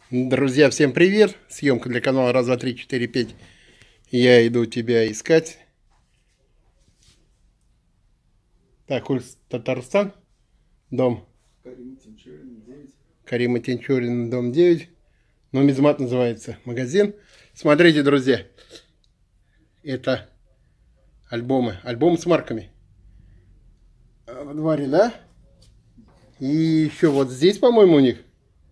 Друзья, всем привет! Съемка для канала Раз, два, три, четыре, пять. Я иду тебя искать. Так, улица Татарстан, дом Карима Тинчурина, дом 9. Нумизмат называется магазин. Смотрите, друзья, это альбомы с марками. Во дворе, да? И еще вот здесь, по-моему, у них.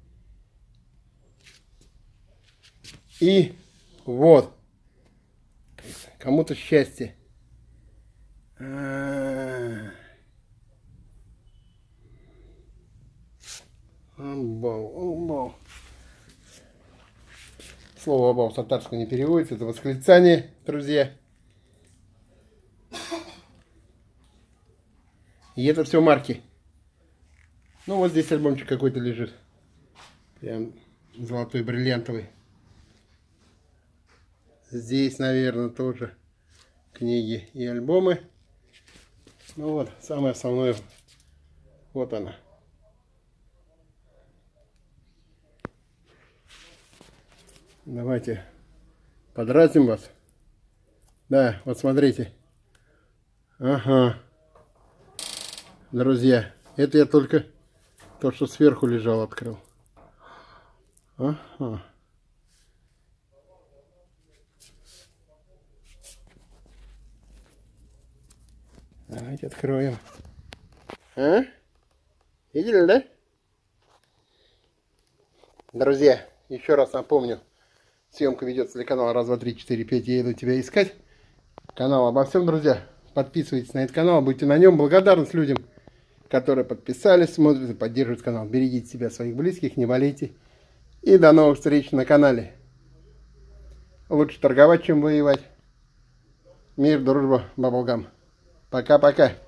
И вот, кому-то счастье. Амбал. Слово амбал с татарского не переводится, это восклицание, друзья. И это все марки. Ну вот здесь альбомчик какой-то лежит. Прям золотой, бриллиантовый. Здесь, наверное, тоже книги и альбомы. Ну вот, самое основное. Вот она. Давайте подразним вас. Да, вот смотрите. Ага. Друзья, это я только то, что сверху лежал, открыл. Ага. Давайте откроем. А? Видели, да? Друзья, еще раз напомню. Съемка ведется для канала Раз, два, три, четыре, пять. Я иду тебя искать. Канал обо всем, друзья. Подписывайтесь на этот канал. Будьте на нем. Благодарность людям, которые подписались, смотрят и поддерживают канал. Берегите себя, своих близких, не болейте. И до новых встреч на канале. Лучше торговать, чем воевать. Мир, дружба, баблгам. Пока-пока.